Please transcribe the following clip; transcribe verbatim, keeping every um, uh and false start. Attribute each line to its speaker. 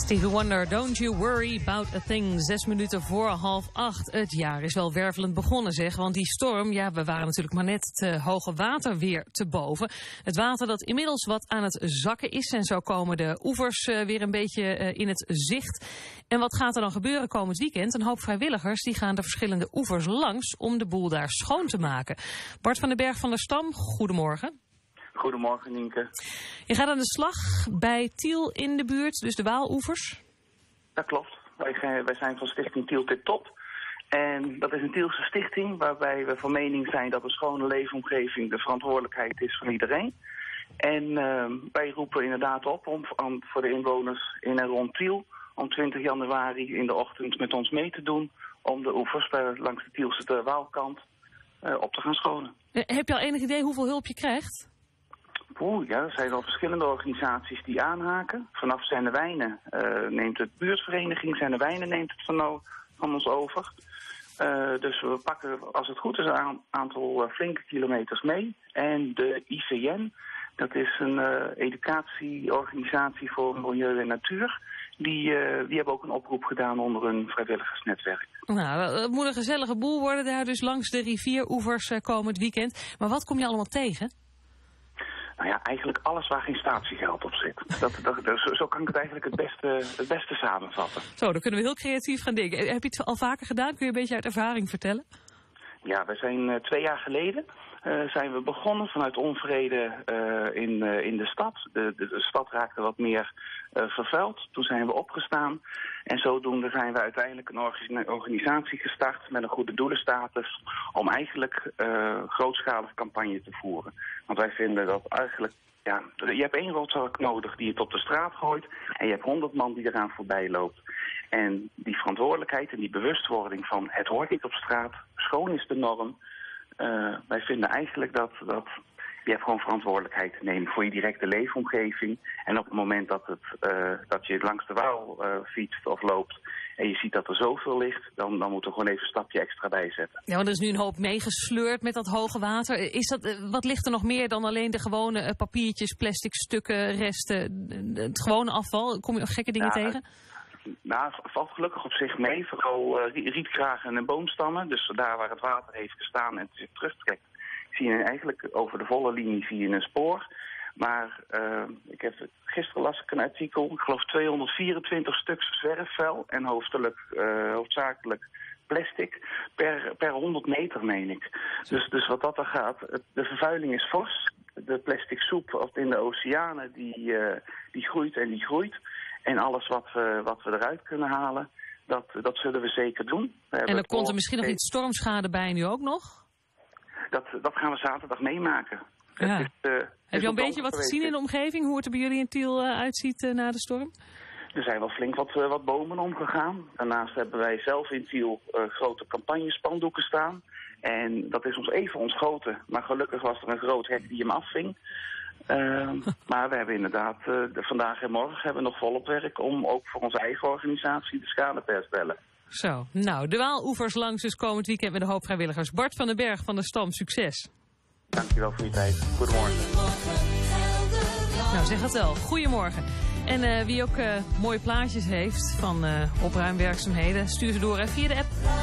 Speaker 1: Stevie Wonder, don't you worry about a thing. Zes minuten voor half acht. Het jaar is wel wervelend begonnen, zeg. Want die storm, ja, we waren natuurlijk maar net het uh, hoge water weer te boven. Het water dat inmiddels wat aan het zakken is. En zo komen de oevers uh, weer een beetje uh, in het zicht. En wat gaat er dan gebeuren komend weekend? Een hoop vrijwilligers die gaan de verschillende oevers langs om de boel daar schoon te maken. Bart van den Berg van der Stam, goedemorgen.
Speaker 2: Goedemorgen, Nienke.
Speaker 1: Je gaat aan de slag bij Tiel in de buurt, dus de Waaloevers?
Speaker 2: Dat klopt. Wij, wij zijn van Stichting Tiel Tip Top. En dat is een Tielse stichting waarbij we van mening zijn dat een schone leefomgeving de verantwoordelijkheid is van iedereen. En uh, wij roepen inderdaad op om, om voor de inwoners in en rond Tiel om twintig januari in de ochtend met ons mee te doen om de oevers bij, langs de Tielse Waalkant uh, op te gaan schonen.
Speaker 1: Heb je al enig idee hoeveel hulp je krijgt?
Speaker 2: Oeh, ja, er zijn al verschillende organisaties die aanhaken. Vanaf Zennewijnen uh, neemt het buurtvereniging, Zennewijnen neemt het van, van ons over. Uh, dus we pakken, als het goed is, een aantal uh, flinke kilometers mee. En de I V N, dat is een uh, educatieorganisatie voor milieu en natuur. Die, uh, die hebben ook een oproep gedaan onder een vrijwilligersnetwerk.
Speaker 1: Nou, het moet een gezellige boel worden daar dus langs de rivieroevers uh, komend weekend. Maar wat kom je allemaal tegen?
Speaker 2: Nou ja, eigenlijk alles waar geen statiegeld op zit. Dat, dat, dat, zo kan ik het eigenlijk het beste, het beste samenvatten. Zo,
Speaker 1: dan kunnen we heel creatief gaan denken. Heb je het al vaker gedaan? Kun je een beetje uit ervaring vertellen?
Speaker 2: Ja, we zijn uh, twee jaar geleden uh, zijn we begonnen vanuit onvrede uh, in, uh, in de stad. De, de, de stad raakte wat meer uh, vervuild. Toen zijn we opgestaan. En zodoende zijn we uiteindelijk een organisatie gestart met een goede doelenstatus om eigenlijk uh, grootschalige campagne te voeren. Want wij vinden dat eigenlijk, ja, je hebt één rotzak nodig die het op de straat gooit en je hebt honderd man die eraan voorbij loopt. En die verantwoordelijkheid en die bewustwording van het hoort niet op straat, schoon is de norm. Uh, wij vinden eigenlijk dat, dat je hebt gewoon verantwoordelijkheid te nemen voor je directe leefomgeving. En op het moment dat, het, uh, dat je langs de Waal uh, fietst of loopt en je ziet dat er zoveel ligt, dan, dan moeten we gewoon even een stapje extra bijzetten.
Speaker 1: Ja, want er is nu een hoop meegesleurd met dat hoge water. Is dat, wat ligt er nog meer dan alleen de gewone uh, papiertjes, plastic stukken, resten, het gewone afval? Kom je nog gekke dingen
Speaker 2: ja,
Speaker 1: tegen?
Speaker 2: Nou, het valt gelukkig op zich mee. Vooral uh, rietkragen en boomstammen. Dus daar waar het water heeft gestaan en het zich terugtrekt, zie je eigenlijk over de volle linie zie je een spoor. Maar uh, ik heb, gisteren las ik een artikel, ik geloof tweehonderdvierentwintig stuks zwerfvuil en hoofdelijk, uh, hoofdzakelijk plastic per, per honderd meter, meen ik. Dus, dus wat dat er gaat, het, de vervuiling is fors. De plastic soep in de oceanen die, uh, die groeit en die groeit. En alles wat we, wat we eruit kunnen halen, dat, dat zullen we zeker doen. We
Speaker 1: en er komt er misschien nog iets stormschade bij nu ook nog?
Speaker 2: Dat, dat gaan we zaterdag meemaken.
Speaker 1: Ja.
Speaker 2: Het is, uh,
Speaker 1: Heb je al een beetje wat gezien in de omgeving? Hoe het er bij jullie in Tiel uh, uitziet uh, na de storm?
Speaker 2: Er zijn wel flink wat, uh, wat bomen omgegaan. Daarnaast hebben wij zelf in Tiel uh, grote campagnespandoeken staan. En dat is ons even ontschoten. Maar gelukkig was er een groot hek die hem afving. Uh, maar we hebben inderdaad, uh, de, vandaag en morgen hebben we nog volop werk om ook voor onze eigen organisatie de schade te herstellen.
Speaker 1: Zo, nou, de Waaloevers langs dus komend weekend met een hoop vrijwilligers. Bart van den Berg van de Stam, succes.
Speaker 2: Dankjewel voor je tijd. Goedemorgen.
Speaker 1: Nou, zeg het wel. Goedemorgen. En uh, wie ook uh, mooie plaatjes heeft van uh, opruimwerkzaamheden, stuur ze door uh, via de app.